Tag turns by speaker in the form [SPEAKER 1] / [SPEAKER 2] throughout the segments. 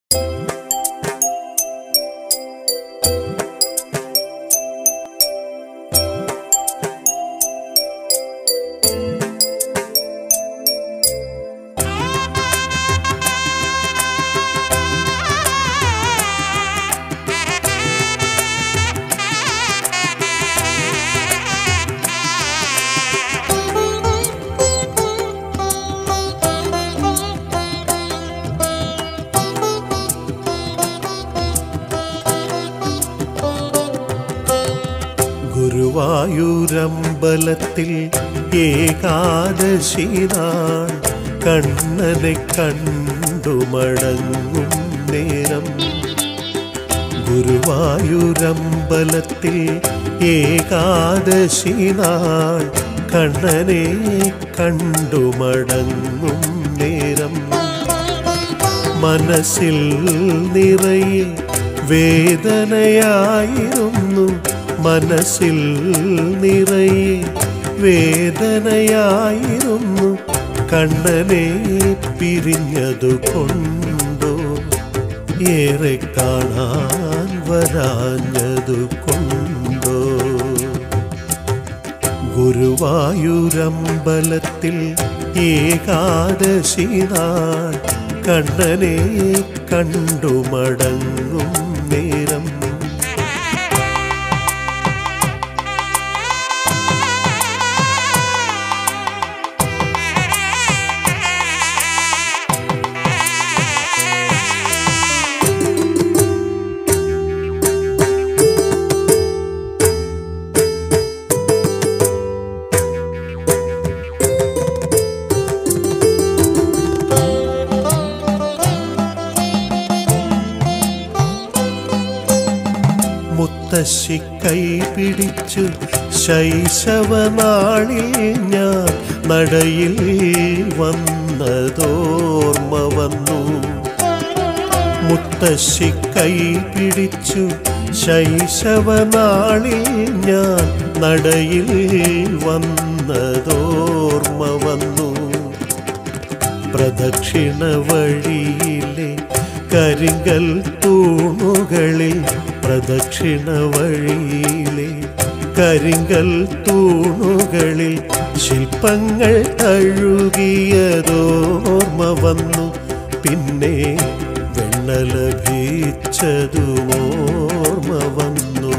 [SPEAKER 1] ഗുരുവായൂരമ്പലത്തിൽ ഏകാദശി നാൾ കണ്ണനെ കണ്ടു മടങ്ങും നേരം. ഗുരുവായൂരമ്പലത്തിൽ ഏകാദശി നാൾ കണ്ണനെ കണ്ടു മടങ്ങും നേരം. മനസ്സിൽ നിറയെ വേദനയായിരുന്നു, മനസ്സിൽ നിറയെ വേദനയായിരുന്നു. കണ്ണനെ പിരിഞ്ഞതുകൊണ്ടോ ഏറെ കാണാൻ വരാഞ്ഞതുകൊണ്ടോ. ഗുരുവായൂരമ്പലത്തിൽ ഏകാദശി നാൾ കണ്ണനെ കണ്ടു മടങ്ങും നേരം. മുത്തശ്ശി കൈ പിടിച്ചു ശൈശവനാളിൽ ഞാൻ നടയിൽ വന്നതോർമ്മ വന്നു. മുത്തശ്ശി കൈ പിടിച്ചു ശൈശവനാളിൽ ഞാൻ നടയിൽ വന്നതോർമ്മ വന്നു. പ്രദക്ഷിണ വഴിയിലെ കരിങ്കൽ തൂണുകളിൽ, പ്രദക്ഷിണ വഴിയിലെ കരിങ്കൽ തൂണുകളിൽ ശില്പങ്ങൾ തഴുകിയതോർമ്മ വന്നു. പിന്നെ വെണ്ണ ലഭിച്ചതുമോർമ്മ വന്നു.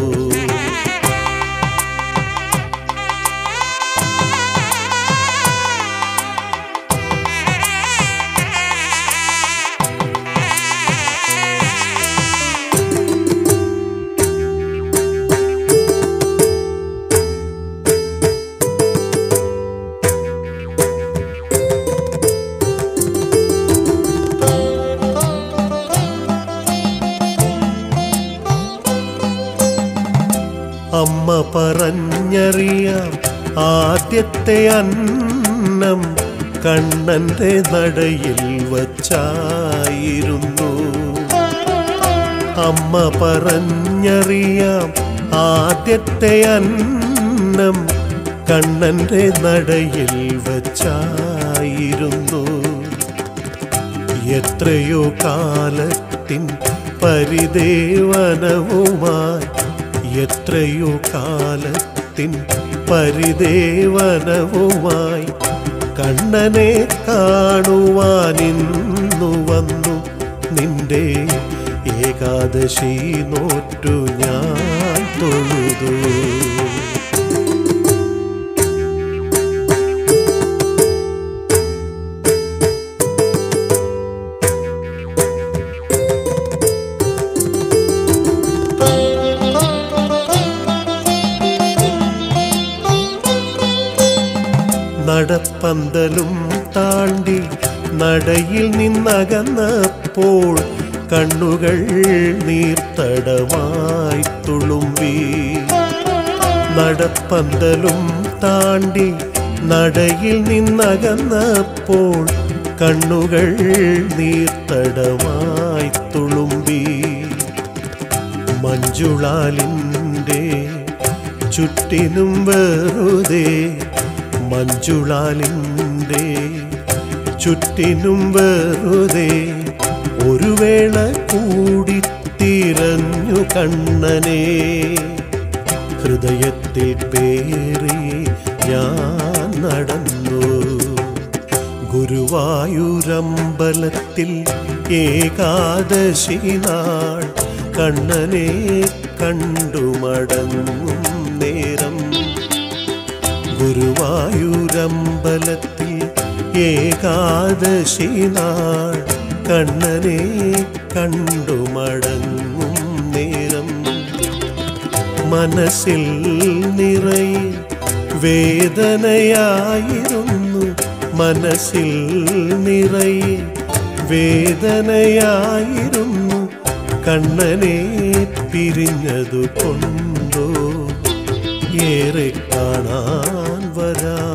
[SPEAKER 1] അമ്മ പറഞ്ഞറിയാം ആദ്യത്തെ അന്നം കണ്ണന്റെ നടയിൽ വച്ചായിരുന്നു. അമ്മ പറഞ്ഞറിയാം ആദ്യത്തെ അന്നം കണ്ണന്റെ നടയിൽ വച്ചായിരുന്നു. എത്രയോ കാലത്തിൻ പരിദേവനവുമായി, എത്രയോ കാലത്തിൻ പരിദേവനവുമായി കണ്ണനെ കാണുവാനിന്നു വന്നു. നിന്റെ ഏകാദശി നോറ്റു ഞാൻ തൊഴുതു. നടപ്പന്തലും താണ്ടി നടയിൽ നിന്നകന്നപ്പോൾ കണ്ണുകൾ നീർത്തടമായി തുളുമ്പി. നടപ്പന്തലും താണ്ടി നടയിൽ നിന്നകന്നപ്പോൾ കണ്ണുകൾ നീർത്തടമായി തുളുമ്പി. മഞ്ജുളാലിൻ്റെ ചുറ്റിനും വെറുതെ, മഞ്ജുളാലിൻ്റെ ചുറ്റിനും വെറുതെ ഒരു വേള കൂടി തിരഞ്ഞു കണ്ണനെ ഹൃദയത്തിൽ പേറി ഞാൻ നടന്നു. ഗുരുവായൂരമ്പലത്തിൽ ഏകാദശി നാൾ കണ്ണനെ കണ്ടു മടങ്ങും നേരം. ഗുരുവായൂരമ്പലത്തിൽ ഏകാദശി നാൾ കണ്ണനെ കണ്ടു മടങ്ങും നേരം. മനസ്സിൽ നിറയെ വേദനയായിരുന്നു, മനസ്സിൽ നിറയെ വേദനയായിരുന്നു. കണ്ണനെ പിരിഞ്ഞതു കൊണ്ടോ ഏറെ കാണാൻ വരാ.